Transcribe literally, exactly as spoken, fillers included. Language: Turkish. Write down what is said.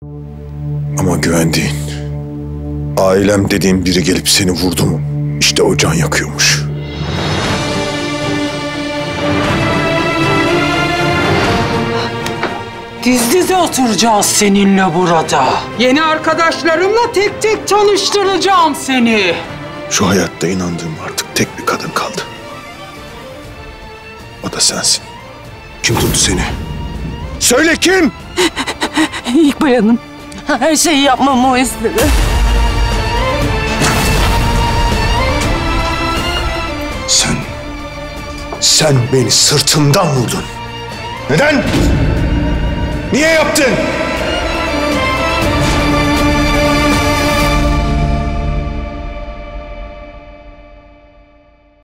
Ama güvendiğin, ailem dediğin biri gelip seni vurdu mu? İşte o can yakıyormuş. Diz dize oturacağız seninle burada. Yeni arkadaşlarımla tek tek tanıştıracağım seni. Şu hayatta inandığım artık tek bir kadın kaldı. O da sensin. Kim tuttu seni? Söyle kim? İkbal Hanım, her şeyi yapmamı o istedi. Sen, sen beni sırtımdan vurdun. Neden? Niye yaptın?